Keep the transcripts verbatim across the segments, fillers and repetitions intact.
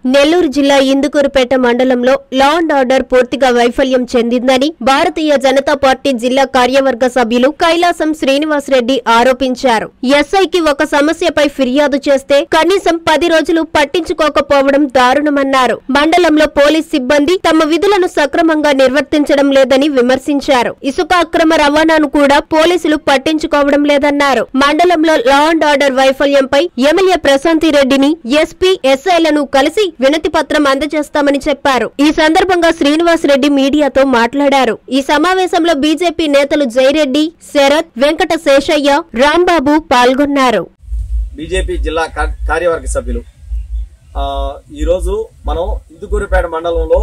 నెల్లూరు జిల్లా ఇందుకూరుపేట మండలంలో law and order పూర్తిగా వైఫల్యం చెందిందని భారతీయ జనతా పార్టీ జిల్లా కార్యవర్గ సభ్యులు కైలాసం శ్రీనివాసరెడ్డి ఆరోపించారు. ఎస్ఐకి ఒక సమస్యపై ఫిర్యాదు చేస్తే కనీసం పది రోజులు పట్టించుకోకపోవడం దారుణమన్నారు. మండలంలో పోలీస్ సిబ్బంది తమ విధులను సక్రమంగా నిర్వర్తించడం లేదని విమర్శించారు. ఇసుక అక్రమ రవాణాను కూడా పోలీసులు పట్టించుకోవడం లేదన్నారు. మండలంలో లా అండ్ ఆర్డర్ వైఫల్యంపై ఎమ్మెల్యే ప్రశాంతి రెడ్డిని ఎస్పీ ఎస్ఐలను కలిసి వినతి పత్రం అందజేస్తామని చెప్పారు. ఈ సందర్భంగా శ్రీనివాసరెడ్డి మీడియాతో మాట్లాడారు. ఈ సమావేశంలో బీజేపీ నేతలు జైరెడ్డి, శరత్, వెంకట శేషయ్య, రాంబాబు పాల్గొన్నారు. బీజేపీ జిల్లా కార్యవర్గ సభ్యులు ఈ రోజు మనం ఇందుకూరుపేట మండలంలో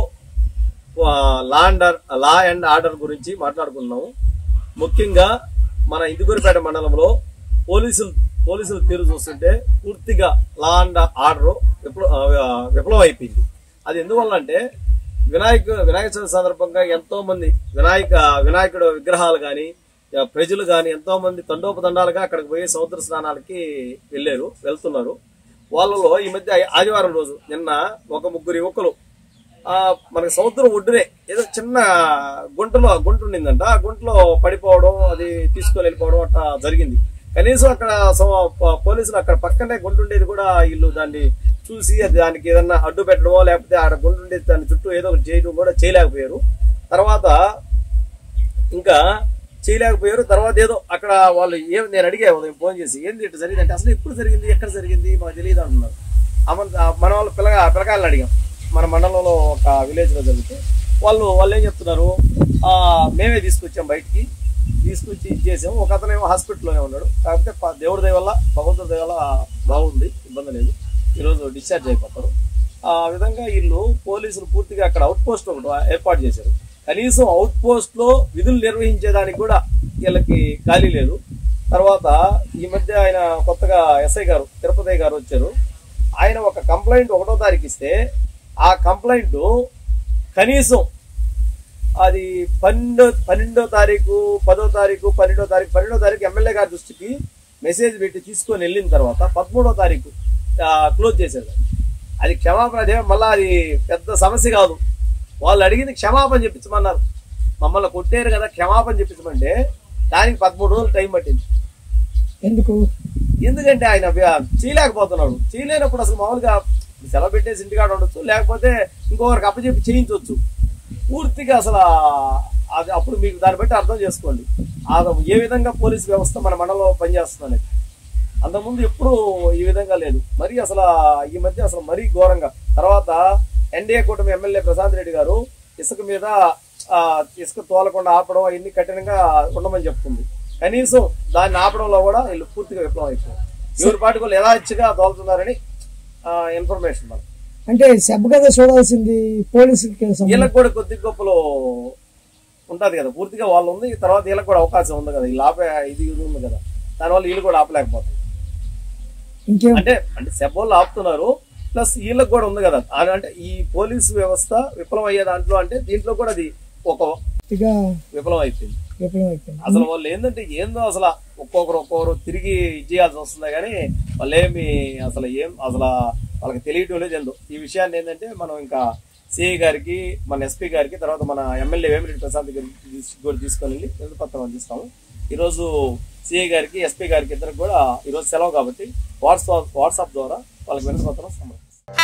law and law and order గురించి మాట్లాడుకున్నాము. ముఖ్యంగా మన ఇందుకూరుపేట మండలంలో పోలీసులు పోలీసులు తీరు చూస్తుంటే పూర్తిగా లా అండ్ ఆర్డర్ విఫలం అయిపోయింది. అది ఎందువల్ల అంటే వినాయక వినాయక చవితి సందర్భంగా ఎంతో మంది వినాయక వినాయకుడు విగ్రహాలు కానీ ప్రజలు కానీ ఎంతో మంది తండోపతండాలుగా అక్కడికి పోయి సముద్ర స్నానాలకి వెళ్ళారు వెళ్తున్నారు. వాళ్ళలో ఈ మధ్య ఆదివారం రోజు నిన్న ఒక ముగ్గురు యువకులు ఆ మనకి సముద్రం ఒడ్డునే ఏదో చిన్న గుంటలో గుంట ఉండిందంట. ఆ గుంటలో పడిపోవడం, అది తీసుకొని వెళ్ళిపోవడం అట్లా జరిగింది. కనీసం అక్కడ పోలీసులు అక్కడ పక్కనే గుంటుండేది కూడా వీళ్ళు దాన్ని చూసి దానికి ఏదన్నా అడ్డు పెట్టడమో లేకపోతే ఆడ గుంటుండేది దాని చుట్టూ ఏదో ఒకటి చేయడం కూడా చేయలేకపోయారు. తర్వాత ఇంకా చేయలేకపోయారు తర్వాత ఏదో అక్కడ వాళ్ళు ఏం నేను అడిగా ఉదయం ఫోన్ చేసి ఏంది ఇట్లా జరిగింది అంటే అసలు ఎప్పుడు జరిగింది, ఎక్కడ జరిగింది మాకు తెలియదు అంటున్నారు. మన వాళ్ళు పిల్లగా పిల్లకాయలను అడిగాం. మన మండలంలో ఒక విలేజ్ లో జరిగితే వాళ్ళు వాళ్ళు ఏం చెప్తున్నారు, ఆ మేమే తీసుకొచ్చాం, బయటికి తీసుకొచ్చి ఇచ్చేసాము. ఒక అతనేమో హాస్పిటల్లోనే ఉన్నాడు. కాకపోతే దేవుడి దయ వల్ల భగవంతుడి దయ వల్ల బాగుంది, ఇబ్బంది లేదు, ఈరోజు డిశ్చార్జ్ అయిపోతారు. ఆ విధంగా వీళ్ళు పోలీసులు పూర్తిగా అక్కడ అవుట్ పోస్ట్ ఒకటి ఏర్పాటు చేశారు. కనీసం అవుట్ పోస్ట్ లో విధులు నిర్వహించేదానికి కూడా వీళ్ళకి ఖాళీ లేదు. తర్వాత ఈ మధ్య ఆయన కొత్తగా ఎస్ఐ గారు తిరుపతి గారు వచ్చారు. ఆయన ఒక కంప్లైంట్ ఒకటో తారీఖు ఇస్తే ఆ కంప్లైంట్ కనీసం అది పన్నెండో పన్నెండో తారీఖు పదో తారీఖు పన్నెండో తారీఖు పన్నెండో తారీఖు ఎమ్మెల్యే గారి దృష్టికి మెసేజ్ పెట్టి తీసుకొని వెళ్ళిన తర్వాత పదమూడో తారీఖు క్లోజ్ చేశారు. అది క్షమాపణ అదే మళ్ళీ అది పెద్ద సమస్య కాదు. వాళ్ళు అడిగింది క్షమాపణ చెప్పించమన్నారు. మమ్మల్ని కొట్టారు కదా క్షమాపణ చెప్పించమంటే దానికి పదమూడు రోజులు టైం పట్టింది. ఎందుకు ఎందుకంటే ఆయన చేయలేకపోతున్నాడు. చేయలేనప్పుడు అసలు మామూలుగా సెలవు పెట్టేసి ఇంటికాడ ఉండొచ్చు, లేకపోతే ఇంకొకరికి అప్పచెప్పి చేయించవచ్చు. పూర్తిగా అసలు అది అప్పుడు మీకు దాన్ని బట్టి అర్థం చేసుకోండి ఏ విధంగా పోలీస్ వ్యవస్థ మన మండలంలో పనిచేస్తుందనేది. అంతకుముందు ఎప్పుడు ఈ విధంగా లేదు. మరి అసలు ఈ మధ్య అసలు మరీ ఘోరంగా. తర్వాత ఎన్డీఏ కూటమి ఎమ్మెల్యే ప్రశాంత్ రెడ్డి గారు ఇసుక మీద ఇసుక తోలకుండా ఆపడం అవన్నీ కఠినంగా ఉండమని చెప్తుంది. కనీసం దాన్ని ఆపడంలో కూడా వీళ్ళు పూర్తిగా విఫలం అయిపోయారు. ఎవరి పాటి వాళ్ళు యథాచ్ఛగా తోలుతున్నారని ఇన్ఫర్మేషన్ మనకు. అంటే సబ్ కదా చూడాల్సింది పోలీసులకి, వీళ్ళకి కూడా కొద్ది గొప్పలు ఉంటది కదా, పూర్తిగా వాళ్ళు ఉంది. తర్వాత వీళ్ళకి కూడా అవకాశం ఉంది కదా, వీళ్ళు ఆపే ఇది ఉంది కదా, దానివల్ల వీళ్ళు కూడా ఆపలేకపోతారు. అంటే అంటే సెబ్ వాళ్ళు ఆపుతున్నారు, ప్లస్ వీళ్ళకి కూడా ఉంది కదా. అంటే ఈ పోలీసు వ్యవస్థ విఫలం అయ్యే దాంట్లో అంటే దీంట్లో కూడా అది ఒక విఫలం అయిపోయింది. అసలు వాళ్ళు ఏంటంటే ఏందో అసలు ఒక్కొక్కరు ఒక్కొక్కరు తిరిగి ఇచ్చేయాల్సి వస్తుంది కానీ వాళ్ళు ఏమి అసలు ఏం అసలు వాళ్ళకి తెలియటం లేదు ఏందో. ఈ విషయాన్ని ఏంటంటే మనం ఇంకా సిఐ గారికి, మన ఎస్పీ గారికి, తర్వాత మన ఎమ్మెల్యే వేమిరెడ్డి ప్రశాంత్ గారికి కూడా తీసుకొని వెళ్ళి వినతి పత్రం అందిస్తాము. ఈరోజు సిఐ గారికి, ఎస్పీ గారికి ఇద్దరికి కూడా ఈరోజు సెలవు కాబట్టి వాట్సాప్ వాట్సాప్ ద్వారా వాళ్ళకి వినతి పత్రం సమర్పిస్తాం.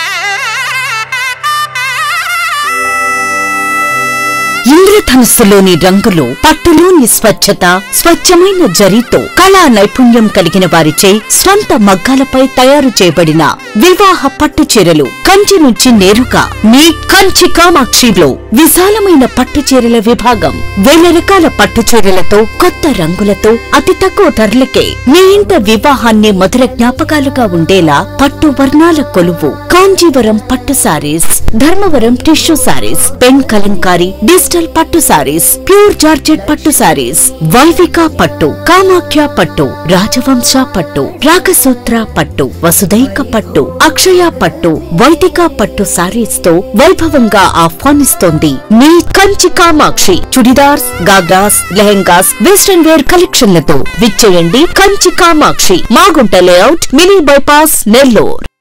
ఇంద్రధనుస్సులోని రంగులు, పట్టులోని స్వచ్ఛత, స్వచ్ఛమైన జరీతో కళా నైపుణ్యం కలిగిన వారిచే స్వంత మగ్గాలపై తయారు చేయబడిన వివాహ పట్టు చీరలు కంచి నుంచి నేరుగా మీ కంచి కామాక్షిలో విశాలమైన పట్టు చీరల విభాగం. వేల రకాల పట్టు చీరలతో, కొత్త రంగులతో, అతి తక్కువ ధరలకే మీ ఇంట వివాహాన్ని మధుర జ్ఞాపకాలుగా ఉండేలా పట్టు వర్ణాల కొలువు కాంజీవరం పట్టు saris, Dharmavaram tissue saris, pen kalamkari, digital పట్టు సారీస్, ప్యూర్ జార్జెట్ పట్టు సారీస్, వైవిక పట్టు, కామాఖ్య పట్టు, రాజవంశ పట్టు, రాగసూత్ర పట్టు, వసుదైక పట్టు, అక్షయ పట్టు, వైదిక పట్టు సారీస్ తో వైభవంగా ఆహ్వానిస్తోంది మీ కంచి కామాక్షి. చుడిదార్స్, గాగ్రాస్, లెహెంగాస్, వెస్టర్న్ వేర్ కలెక్షన్లతో విచ్చేయండి Kanchi Kamakshi, Magunta layout, mini bypass, Nellore.